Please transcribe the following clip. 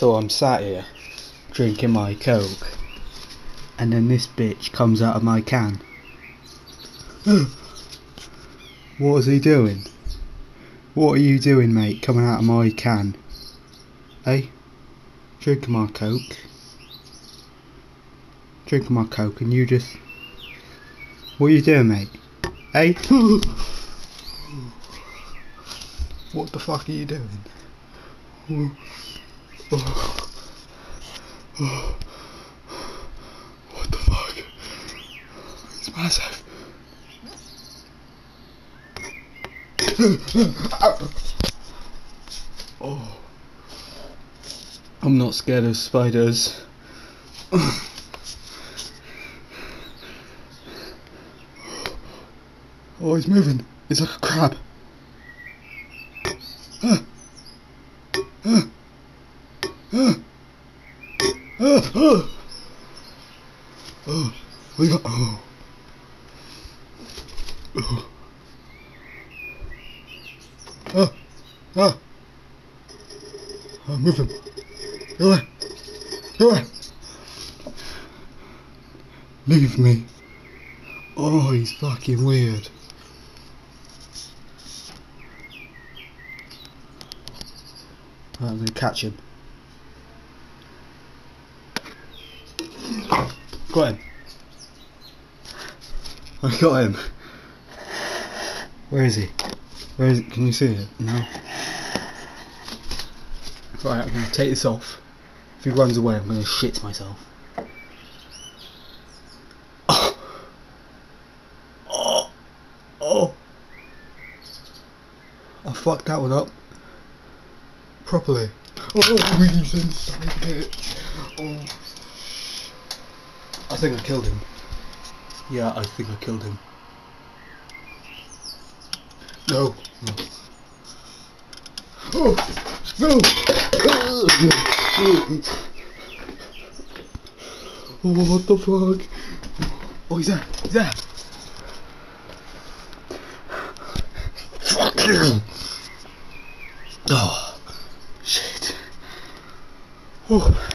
So I'm sat here drinking my Coke, and then this bitch comes out of my can. What is he doing? What are you doing, mate, coming out of my can? Hey? Drinking my Coke. Drinking my Coke, and you just... What are you doing, mate? Hey? What the fuck are you doing? What the fuck? It's massive. Oh. I'm not scared of spiders. Oh, he's moving. It's like a crab. Oh, we got. Move him. Go away. Go away. Leave me. Oh, he's fucking weird. Right, I'm gonna catch him. Got him. I got him. Where is he? Where is it? Can you see it? No. Right, I'm gonna take this off. If he runs away, I'm gonna shit myself. Oh. Oh. Oh. I fucked that one up. Properly. Oh, he's inside it. Oh. I think I killed him. Yeah, I think I killed him. No. No. Oh! No! Oh, what the fuck? Oh, he's there! He's there! Fuck you! Oh, shit. Oh.